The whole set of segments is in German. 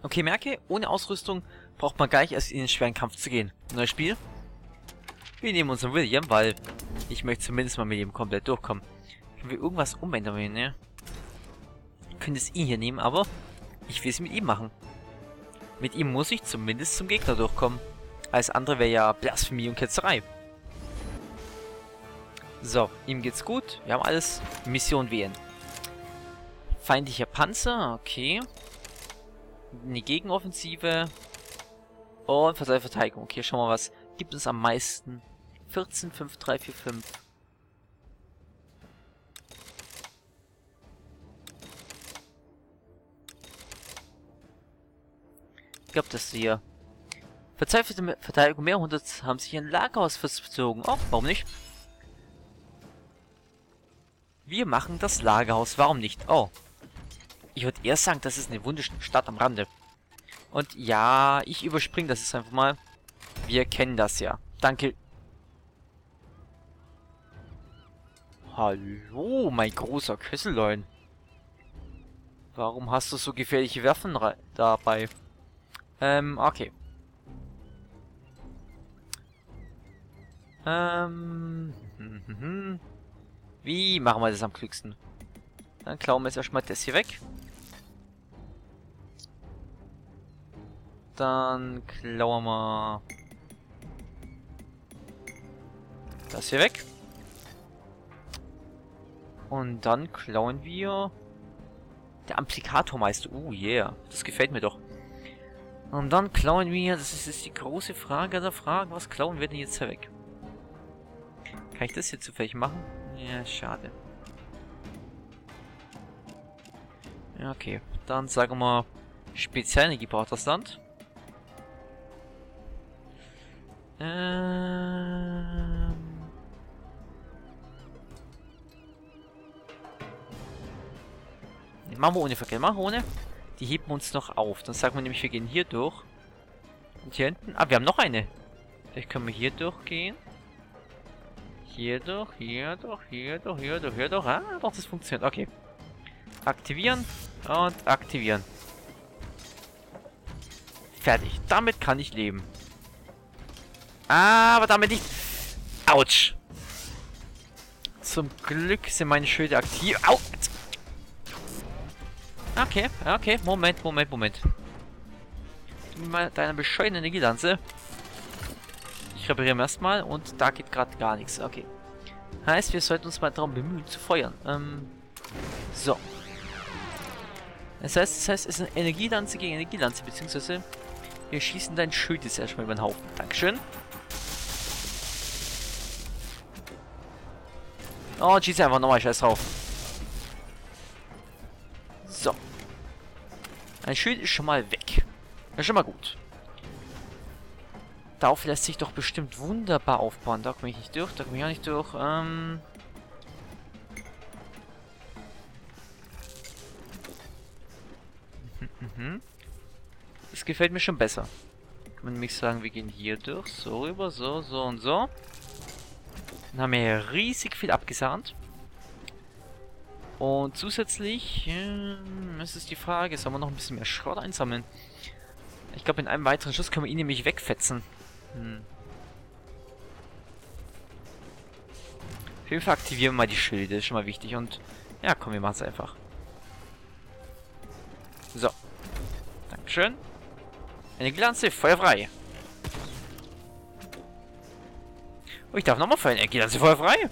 Okay, merke, ohne Ausrüstung braucht man gar nicht erst in den schweren Kampf zu gehen. Neues Spiel. Wir nehmen unseren William, weil ich möchte zumindest mal mit ihm komplett durchkommen. Können wir irgendwas umändern, ne? Wir können es ihn hier nehmen, aber ich will es mit ihm machen. Mit ihm muss ich zumindest zum Gegner durchkommen. Alles andere wäre ja Blasphemie und Ketzerei. So, ihm geht's gut. Wir haben alles. Mission wählen. Feindlicher Panzer, okay. Eine Gegenoffensive. Und Verteidigung. Okay, schauen wir mal, was gibt uns am meisten. 14, 5, 3, 4, 5. Ich glaube, das hier. Verzweifelte Verteidigung, mehr 100 haben sich ein Lagerhaus verzogen. Oh, warum nicht? Wir machen das Lagerhaus, warum nicht? Oh. Ich würde eher sagen, das ist eine wunderschöne Stadt am Rande. Und ja, ich überspringe das jetzt einfach mal. Wir kennen das ja. Danke. Hallo, mein großer Kessellein. Warum hast du so gefährliche Waffen dabei? Okay. Wie machen wir das am klügsten? Dann klauen wir jetzt erstmal das hier weg. Dann klauen wir das hier weg. Und dann klauen wir der Amplikatormeister. Oh yeah, das gefällt mir doch. Und dann klauen wir, das ist jetzt die große Frage der Fragen, was klauen wir denn jetzt hier weg? Kann ich das hier zufällig machen? Ja, schade. Ja, okay. Dann sagen wir Spezialenergie braucht das Land. Machen wir ohne Verkehr, machen wir ohne. Die heben uns noch auf. Dann sagen wir nämlich, wir gehen hier durch. Und hier hinten. Ah, wir haben noch eine. Vielleicht können wir hier durchgehen. Hier durch, hier durch, hier durch, hier durch, hier durch. Ah, doch, das funktioniert. Okay. Aktivieren und aktivieren. Fertig. Damit kann ich leben. Aber damit nicht. Autsch. Zum Glück sind meine Schilde aktiv. Au! Okay, okay. Moment. Mit deiner bescheuerten Energielanze. Ich repariere erstmal und da geht gerade gar nichts. Okay. Heißt, wir sollten uns mal darum bemühen zu feuern. So. Das heißt, es ist eine Energielanze gegen Energielanze, beziehungsweise wir schießen dein Schild jetzt erstmal über den Haufen. Dankeschön. Oh, schieße einfach nochmal Scheiß drauf. So. Ein Schild ist schon mal weg. Das ist schon mal gut. Darauf lässt sich doch bestimmt wunderbar aufbauen. Da komme ich nicht durch, da komme ich auch nicht durch. Das gefällt mir schon besser. Kann man nämlich sagen, wir gehen hier durch, so rüber, so und so. Dann haben wir hier riesig viel abgesahnt. Und zusätzlich ist es die Frage, sollen wir noch ein bisschen mehr Schrott einsammeln? Ich glaube, in einem weiteren Schuss können wir ihn nämlich wegfetzen. Auf jeden Fall aktivieren wir mal die Schilde, ist schon mal wichtig. Und ja, komm, wir machen es einfach. So. Dankeschön. Eine Glanze, feuerfrei. Oh, ich darf nochmal feuern. Eine Glanze, feuerfrei.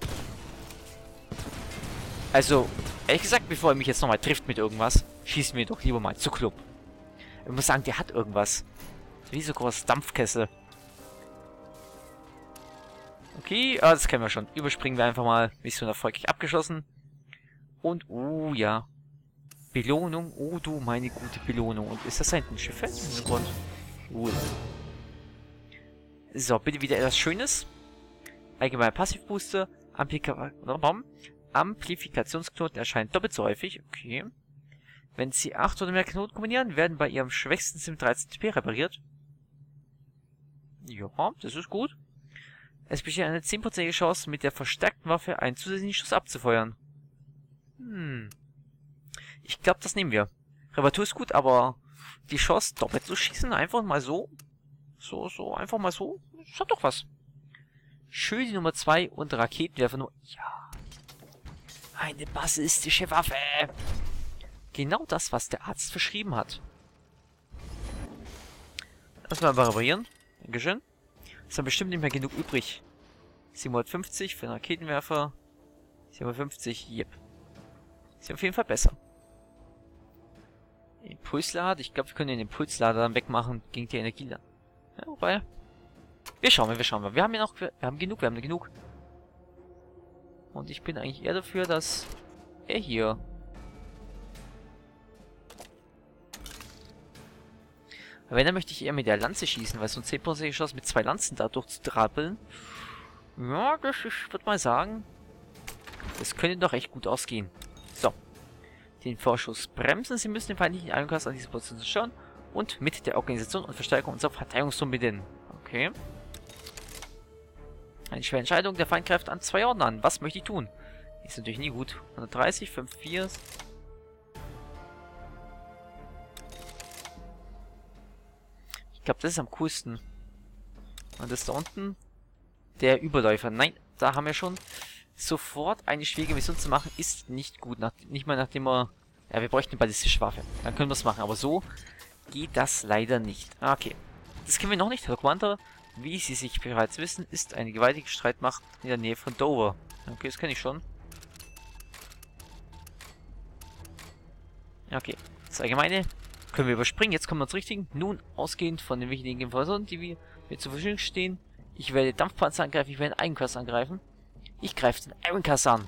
Also, ehrlich gesagt, bevor er mich jetzt nochmal trifft mit irgendwas, schießen wir doch lieber mal zu Club. Ich muss sagen, der hat irgendwas. Wie so groß Dampfkessel. Okay, das kennen wir schon. Überspringen wir einfach mal. Mission erfolgreich abgeschlossen. Und, oh ja. Belohnung. Oh du, meine gute Belohnung. Und ist das da hinten ein Schiff? Cool. So, bitte wieder etwas Schönes. Allgemeiner Passivbooster. Amplifikationsknoten erscheinen doppelt so häufig. Okay. Wenn sie 8 oder mehr Knoten kombinieren, werden bei ihrem schwächsten Sim 13 TP repariert. Ja, das ist gut. Es besteht eine 10% Chance, mit der verstärkten Waffe einen zusätzlichen Schuss abzufeuern. Ich glaube, das nehmen wir. Reparatur ist gut, aber die Chance, doppelt zu schießen, einfach mal so. Einfach mal so. Das hat doch was. Schön die Nummer 2 und Raketenwerfer nur. Ja. Eine basistische Waffe. Genau das, was der Arzt verschrieben hat. Lass mal reparieren. Dankeschön. Ist dann bestimmt nicht mehr genug übrig. 750 für den Raketenwerfer. 750, yep. Ist auf jeden Fall besser. Impulslader. Ich glaube, wir können den Impulslader dann wegmachen gegen die Energielader. Ja, wobei. Wir schauen mal. Wir haben ja noch. Wir haben genug. Und ich bin eigentlich eher dafür, dass er hier. Aber wenn, dann möchte ich eher mit der Lanze schießen, weil so ein 10% Chance mit 2 Lanzen da durchzutrappeln. Ja, das, ich würde mal sagen, das könnte doch echt gut ausgehen. So. Den Vorschuss bremsen. Sie müssen den feindlichen Ironcast an diese Position zerstören und mit der Organisation und Verstärkung unserer Verteidigungsturm beginnen. Okay. Eine schwere Entscheidung. Der Feind greift an 2 Orden an. Was möchte ich tun? Ist natürlich nie gut. 130, 5, 4. Ich glaube, das ist am coolsten. Und das da unten. Der Überläufer. Nein, da haben wir schon. Sofort eine schwierige Mission zu machen, ist nicht gut. Nicht mal nachdem wir... Ja, wir bräuchten eine ballistische Waffe. Dann können wir es machen. Aber so geht das leider nicht. Okay. Das kennen wir noch nicht. Herr Commander, wie Sie sich bereits wissen, ist eine gewaltige Streitmacht in der Nähe von Dover. Okay, das kenne ich schon. Okay. Das Allgemeine können wir überspringen. Jetzt kommen wir zum Richtigen. Nun, ausgehend von den wichtigen Informationen, die mir zur Verfügung stehen. Ich werde Dampfpanzer angreifen, ich werde Ironcast angreifen. Ich greife den Ironcast an.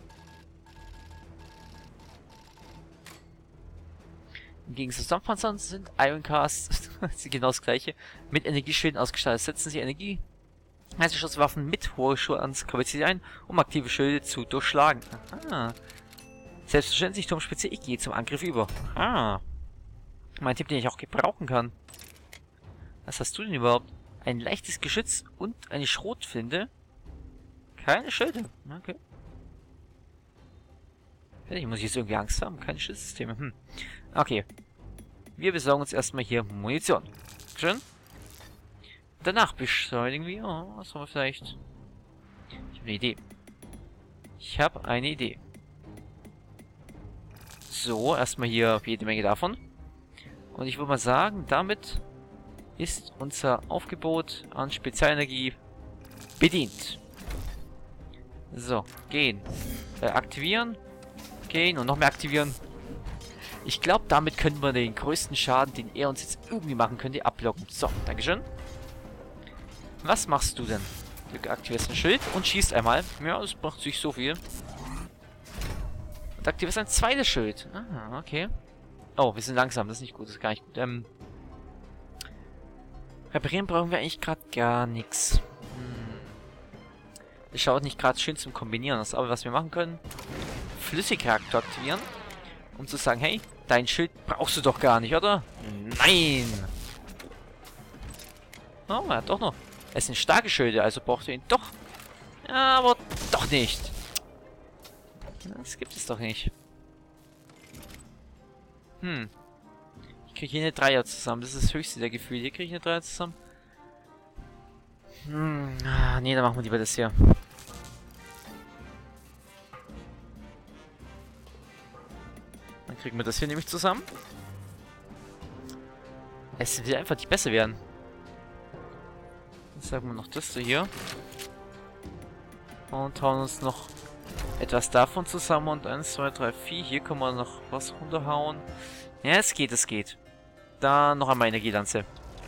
Im Gegensatz zu Dampfpanzern sind Ironcasts genau das gleiche. Mit Energieschilden ausgestattet. Setzen Sie Energie Waffen mit hoher Schusskapazität ein, um aktive Schilde zu durchschlagen. Aha. Selbstverständlich, Turmspitze, ich gehe zum Angriff über. Ah. Mein Tipp, den ich auch gebrauchen kann. Was hast du denn überhaupt? Ein leichtes Geschütz und eine Schrotflinte. Keine Schilde. Okay. Ich muss jetzt irgendwie Angst haben. Keine Schildsysteme. Okay. Wir besorgen uns erstmal hier Munition. Schön. Danach beschleunigen wir. Oh, was haben wir vielleicht? Ich habe eine Idee. So, erstmal hier jede Menge davon. Und ich würde mal sagen, damit ist unser Aufgebot an Spezialenergie bedient. So, gehen. Aktivieren. Gehen und noch mehr aktivieren. Ich glaube, damit können wir den größten Schaden, den er uns jetzt irgendwie machen könnte, abblocken. So, Dankeschön. Was machst du denn? Du aktivierst ein Schild und schießt einmal. Ja, das macht sich so viel. Und aktivierst ein zweites Schild. Ah, okay. Oh, wir sind langsam. Das ist nicht gut. Das ist gar nicht gut. Reparieren brauchen wir eigentlich gerade gar nichts. Das schaut nicht gerade schön zum Kombinieren aus. Aber was wir machen können, Flüssigreaktor aktivieren, um zu sagen, hey, dein Schild brauchst du doch gar nicht, oder? Nein! Oh, er hat doch noch. Es sind starke Schilde, also braucht ihr ihn doch. Aber doch nicht. Das gibt es doch nicht. Ich kriege hier eine Dreier zusammen. Das ist das höchste der Gefühle. Hier kriege ich eine Dreier zusammen. Nee, dann machen wir lieber das hier. Dann kriegen wir das hier nämlich zusammen. Es will einfach nicht besser werden. Jetzt sagen wir noch das hier. Und hauen uns noch etwas davon zusammen. Und 1, 2, 3, 4. Hier können wir noch was runterhauen. Ja, es geht, es geht. Dann noch einmal Energielanze.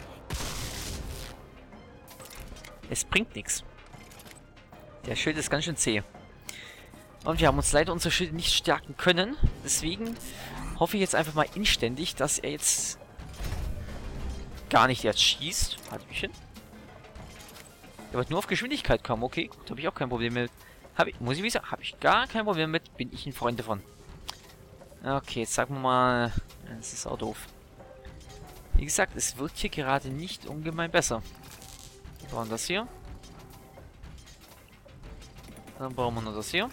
Es bringt nichts. Der Schild ist ganz schön zäh. Und wir haben uns leider unsere Schilde nicht stärken können. Deswegen hoffe ich jetzt einfach mal inständig, dass er jetzt gar nicht jetzt schießt. Hallöchen. Der wird nur auf Geschwindigkeit kommen. Okay, gut, habe ich auch kein Problem mit. Muss ich wie sagen, habe ich gar kein Problem mit. Bin ich ein Freund davon. Okay, jetzt sagen wir mal. Das ist auch doof. Wie gesagt, es wird hier gerade nicht ungemein besser. Wir brauchen das hier. Dann brauchen wir nur das hier.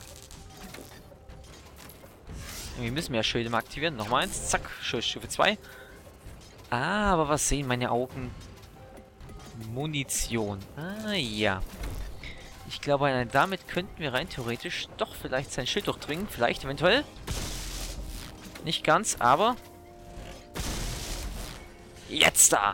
Wir müssen mehr Schilde mal aktivieren. Nochmal eins. Zack. Schildstufe 2. Ah, aber was sehen meine Augen? Munition. Ah, ja. Ich glaube, damit könnten wir rein theoretisch doch vielleicht sein Schild durchdringen. Vielleicht, eventuell. Nicht ganz, aber... Jetzt da!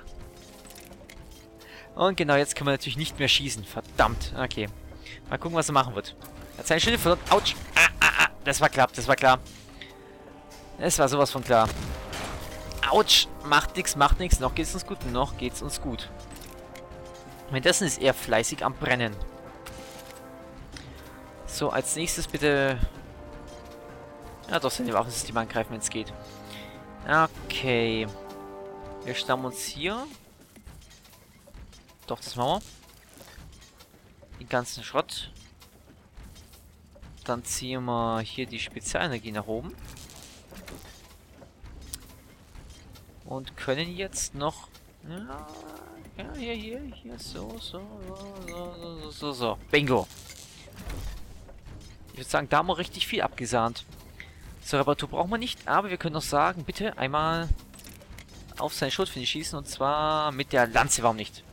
Und genau, jetzt können wir natürlich nicht mehr schießen. Verdammt. Okay. Mal gucken, was er machen wird. Er hat sein Schild verloren. Autsch! Das war klar, das war klar. Es war sowas von klar. Autsch! Macht nichts, macht nichts. Noch geht's uns gut, noch geht's uns gut. Währenddessen ist er fleißig am Brennen. So, als nächstes bitte... Ja, doch, seine Waffensysteme angreifen, wenn es geht. Okay. Wir stammen uns hier. Doch, das machen wir. Den ganzen Schrott. Dann ziehen wir hier die Spezialenergie nach oben. Und können jetzt noch... Ja, hier, so. Bingo. Ich würde sagen, da haben wir richtig viel abgesahnt. Zur Reparatur brauchen wir nicht, aber wir können noch sagen, bitte einmal auf seinen Schrotflinte schießen, und zwar mit der Lanze, warum nicht?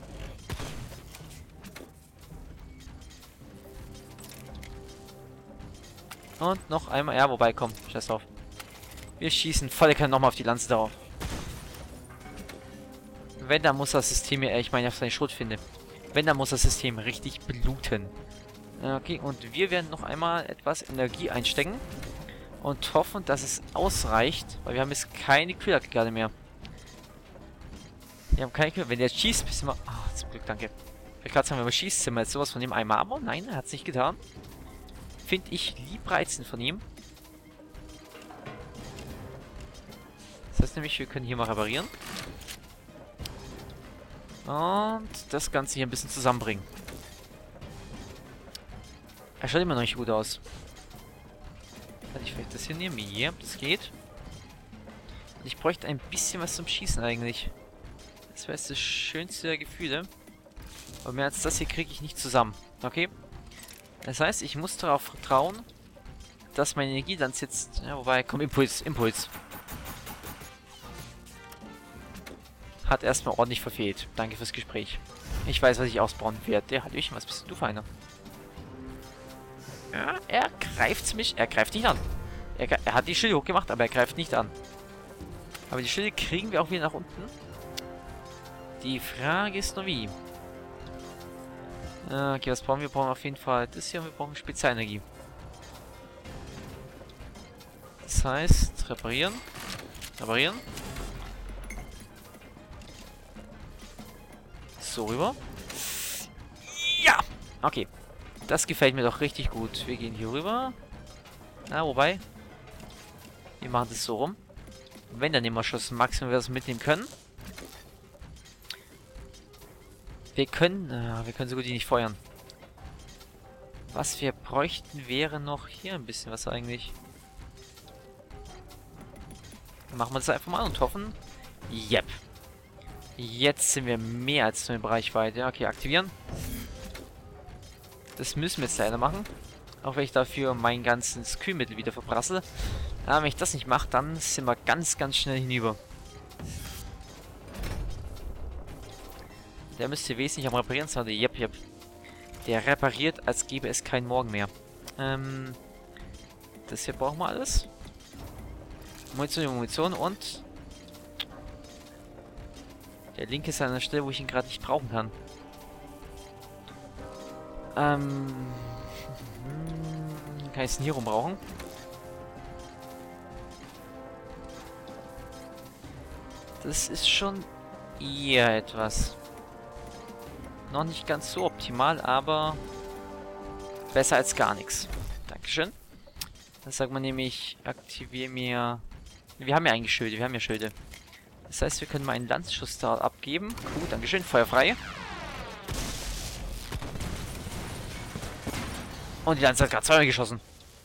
Und noch einmal, ja, wobei, komm, scheiß drauf. Wir schießen volle Kanne nochmal auf die Lanze drauf. Wenn, dann muss das System, ich meine auf seine Schrotflinte. Wenn, dann muss das System richtig bluten. Okay, und wir werden noch einmal etwas Energie einstecken. Und hoffen, dass es ausreicht. Weil wir haben jetzt keine Kühlakte gerade mehr. Wir haben keine Kühlakte. Wenn der jetzt schießt, bist du mal... Ah, zum Glück, danke. Ich gerade sagen, wenn man schießt, sind wir jetzt sowas von dem einmal. Aber nein, er hat es nicht getan. Finde ich liebreizend von ihm. Das heißt nämlich, wir können hier mal reparieren. Und das Ganze hier ein bisschen zusammenbringen. Er schaut immer noch nicht gut aus. Kann ich vielleicht das hier nehmen? Ja, das geht. Ich bräuchte ein bisschen was zum Schießen eigentlich. Das wäre das schönste der Gefühle. Aber mehr als das hier kriege ich nicht zusammen. Okay? Das heißt, ich muss darauf vertrauen, dass meine Energie dann jetzt... Ja, wobei, komm, Impuls. Hat erstmal ordentlich verfehlt. Danke fürs Gespräch. Ich weiß, was ich ausbauen werde. Hallöchen, was bist du für einer? Ja, er greift mich. Er greift nicht an. Er hat die Schilde hochgemacht, aber er greift nicht an. Aber die Schilde kriegen wir auch wieder nach unten. Die Frage ist nur wie. Okay, was brauchen wir? Wir brauchen auf jeden Fall das hier und wir brauchen Spezialenergie. Das heißt, reparieren. Reparieren. So rüber. Ja! Okay. Das gefällt mir doch richtig gut. Wir gehen hier rüber. Na, wobei. Wir machen das so rum. Wenn, dann nehmen wir schon das Maximum, wir das mitnehmen können. Wir können so gut die nicht feuern. Was wir bräuchten, wäre noch hier ein bisschen was eigentlich. Machen wir das einfach mal und hoffen. Yep. Jetzt sind wir mehr als nur in Reichweite. Okay, aktivieren. Das müssen wir jetzt leider machen. Auch wenn ich dafür mein ganzes Kühlmittel wieder verbrassel. Aber wenn ich das nicht mache, dann sind wir ganz, ganz schnell hinüber. Der müsste wesentlich am Reparieren sein. Yep. Der repariert, als gäbe es keinen Morgen mehr. Das hier brauchen wir alles. Munition und... Der linke ist an einer Stelle, wo ich ihn gerade nicht brauchen kann. Kann ich es denn hier rum brauchen? Das ist schon eher etwas. Noch nicht ganz so optimal, aber besser als gar nichts. Dankeschön. Dann sagt man nämlich, aktiviere mir... Wir haben ja eigentlich Schilde, Das heißt, wir können mal einen Lanzschuss da abgeben. Gut, dankeschön, Feuer frei. Und die Lanze hat gerade zweimal geschossen.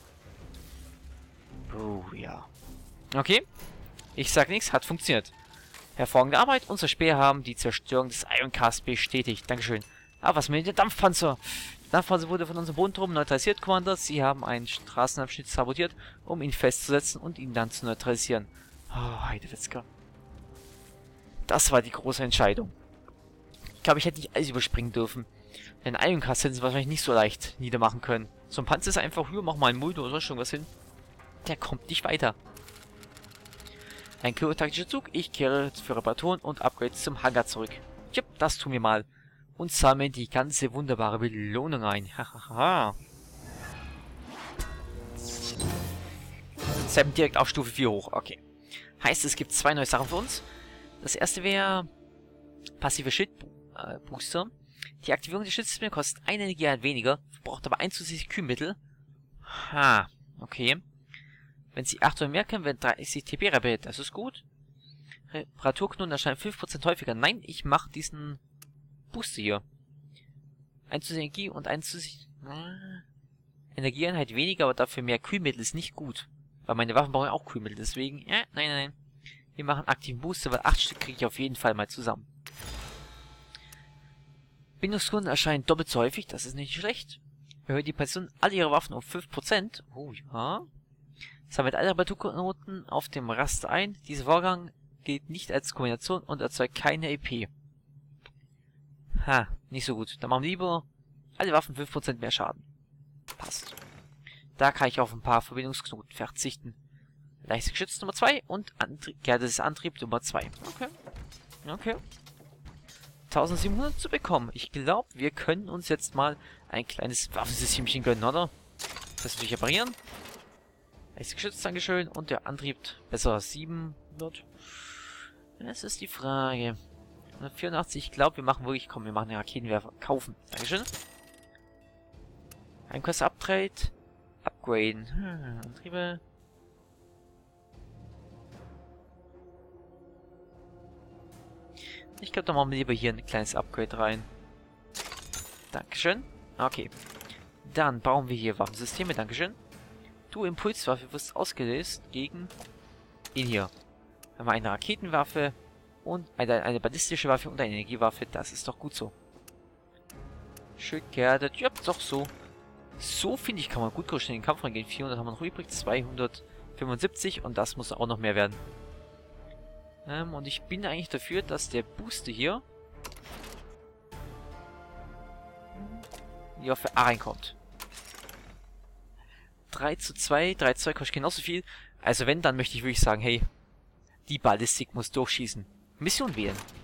Oh, ja. Okay. Ich sag nichts, hat funktioniert. Hervorragende Arbeit. Unser Speer haben die Zerstörung des Ironcast bestätigt. Dankeschön. Ah, was mit dem Dampfpanzer? Der Dampfpanzer wurde von unserem Bodentruppen neutralisiert, Commander. Sie haben einen Straßenabschnitt sabotiert, um ihn festzusetzen und ihn dann zu neutralisieren. Oh, Heidewitzka. Das war die große Entscheidung. Ich glaube, ich hätte nicht alles überspringen dürfen. Den Ironcast hätten sie wahrscheinlich nicht so leicht niedermachen können. So ein Panzer ist einfach, hier, mach mal einen Mulde oder sonst irgendwas hin. Der kommt nicht weiter. Ein kluger taktischer Zug. Ich kehre für Reparaturen und Upgrades zum Hangar zurück. Jupp, das tun wir mal. Und sammeln die ganze wunderbare Belohnung ein. Hahaha. Sam direkt auf Stufe 4 hoch. Okay. Heißt, es gibt 2 neue Sachen für uns. Das erste wäre passive Schildbooster. Die Aktivierung des Schutzsystems kostet 1 Energie weniger, verbraucht aber 1 zusätzliches Kühlmittel. Ha, okay. Wenn sie 8 oder mehr können, werden 30 TP repariert. Das ist gut. Reparaturknoten erscheinen 5% häufiger. Nein, ich mache diesen Booster hier. 1 zusätzliche Energie und 1 zusätzliche... Energieeinheit weniger, aber dafür mehr Kühlmittel ist nicht gut. Weil meine Waffen brauchen auch Kühlmittel, deswegen... nein. Wir machen aktiven Booster, weil 8 Stück kriege ich auf jeden Fall mal zusammen. Bindungskunden erscheinen doppelt so häufig, das ist nicht schlecht. Erhöht die Person alle ihre Waffen um 5%. Oh ja. Sammelt alle Reparaturknoten auf dem Raster ein. Dieser Vorgang gilt nicht als Kombination und erzeugt keine EP. Ha, nicht so gut. Dann machen wir lieber alle Waffen 5% mehr Schaden. Passt. Da kann ich auf ein paar Verbindungsknoten verzichten. Leichtes Geschütz Nummer 2 und geerdetes Antrieb Nummer 2. Okay. 1700 zu bekommen. Ich glaube, wir können uns jetzt mal ein kleines Waffensystemchen gönnen, oder? Das will ich reparieren. Leichtes Geschütz, Dankeschön. Und der Antrieb besser 700. Das ist die Frage. 184, ich glaube, wir machen wirklich... Komm, wir machen den Raketenwerfer. Kaufen. Dankeschön. Ein Quest Upgrade. Upgraden. Antriebe. Ich glaube, da machen wir lieber hier ein kleines Upgrade rein. Dankeschön. Okay. Dann bauen wir hier Waffensysteme. Dankeschön. Du Impulswaffe wirst ausgelöst gegen ihn hier. Haben wir eine Raketenwaffe und eine ballistische Waffe und eine Energiewaffe. Das ist doch gut so. Schön geerdet. Ja, doch so. So, finde ich, kann man gut in den Kampf reingehen. 400 haben wir noch übrig. 275 und das muss auch noch mehr werden. Und ich bin eigentlich dafür, dass der Booster hier auf A reinkommt. 3:2, 3:2 kostet genauso viel. Also wenn, dann möchte ich wirklich sagen, hey, die Ballistik muss durchschießen. Mission wählen.